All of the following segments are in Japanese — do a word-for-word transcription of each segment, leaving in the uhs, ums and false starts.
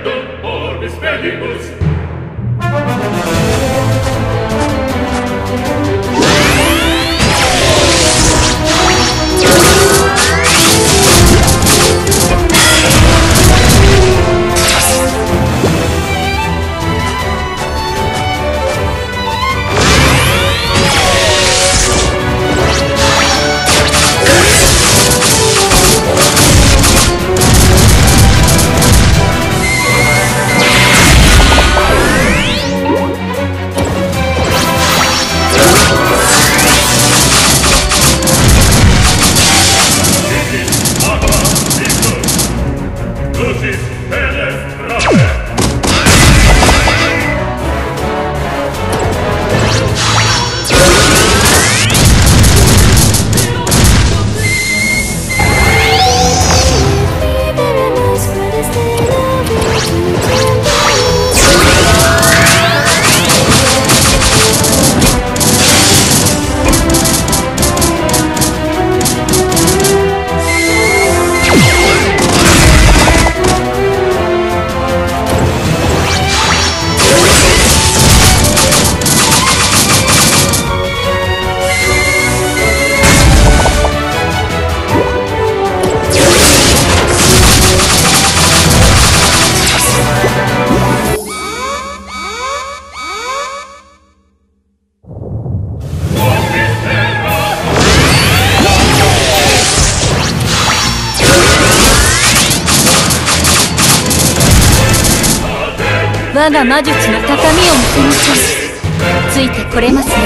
我が魔術の高みを見せましょう。ついてこれますね。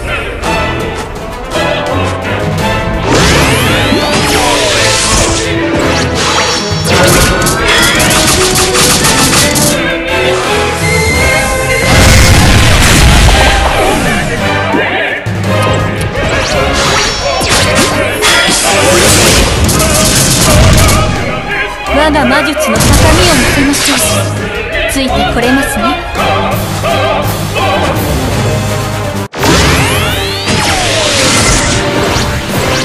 我が魔術の高みを見せましょう。ついてこれますね。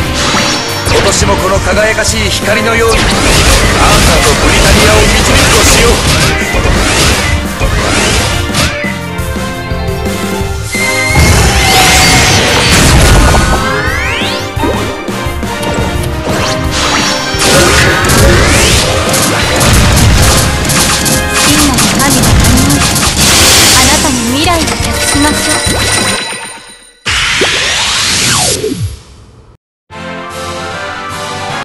今年もこの輝かしい光のようにアーサーとブリタニアを導くとし